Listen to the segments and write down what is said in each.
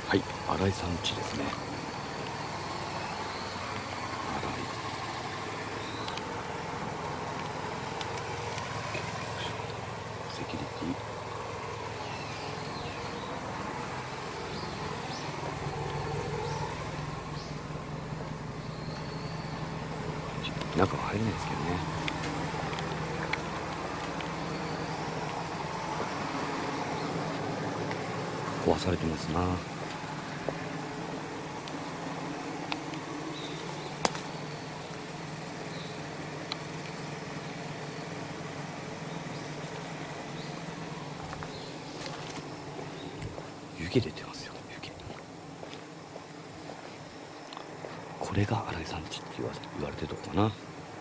はい、新井さん家ですね。新井。セキュリティ。中は入れないですけどね。壊されてますな。湯気出てますよ、湯気。これが新井さん家って言われてるとこかな。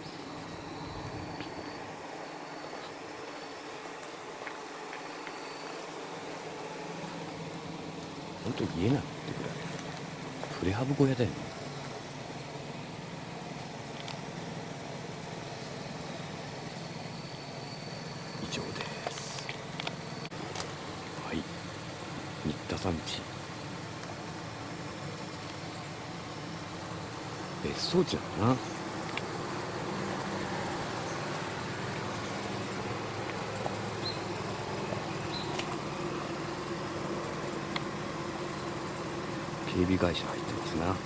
ほんと家なのってぐらいプレハブ小屋だよね。以上です。はい、新田さん家。別荘地なのかな。警備会社入ってますな。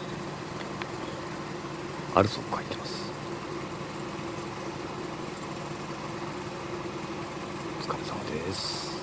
アルソック入ってます。お疲れ様です。